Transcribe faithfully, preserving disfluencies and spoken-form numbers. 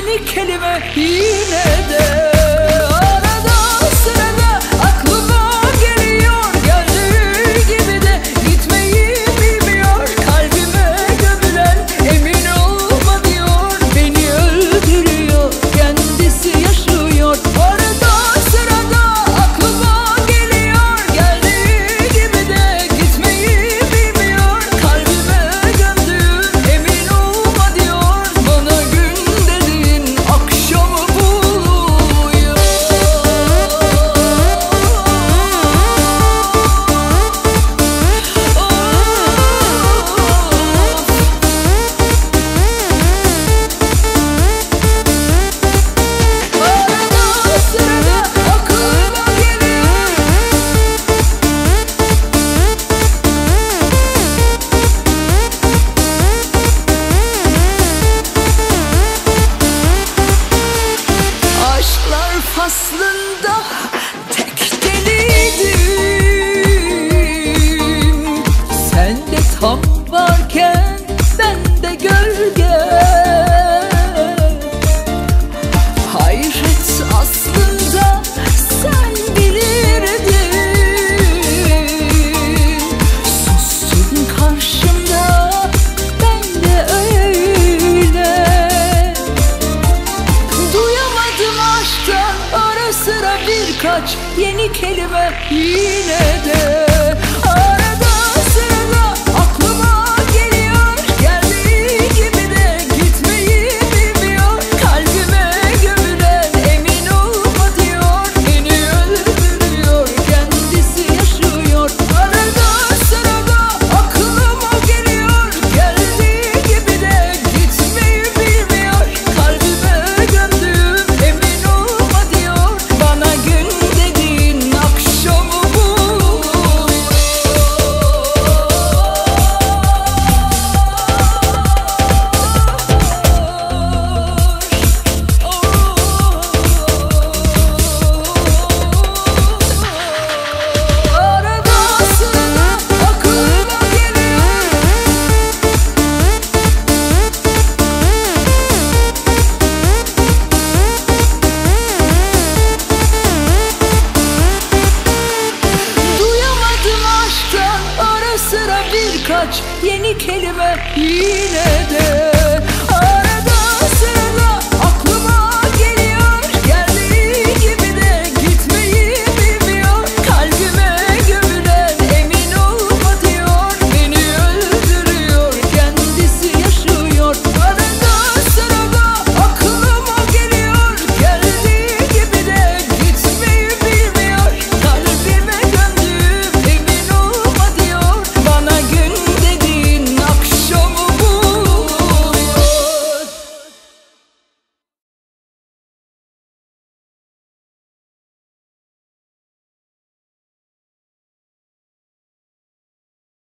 yeni kelime yine de. Arada sırada aklıma geliyor, geldiği gibi de gitmeyi bilmiyor. Kalbime gömülen emin olma diyor, beni öldürüyor, kendisi yaşıyor. Arada sırada aklıma geliyor, geldiği gibi de gitmeyi bilmiyor. Kalbime gömdüğüm emin olma diyor, bana gün dediğin akşamı buluyor. Arada sırada aklıma geliyor. Aşklar faslında tek deliydim. Sen de tam varken ben de gölge. Hayret aslında sen bilirdin. Sustun karşımda, ben de öyle. Duyamadım aşktan ara sıra birkaç yeni kelime yine de. Arada sırada aklıma geliyor, geldiği gibi de gitmeyi bilmiyor. Kalbime gömülen emin olma diyor, beni öldürüyor, kendisi yaşıyor. Arada sırada aklıma geliyor, geldiği gibi de gitmeyi bilmiyor. Kalbime gömdüğüm emin olma diyor, bana gün dediğin akşamı buluyor. Arada sırada aklıma geliyor. Duyamadım aşktan ara sıra birkaç yeni kelime yine de.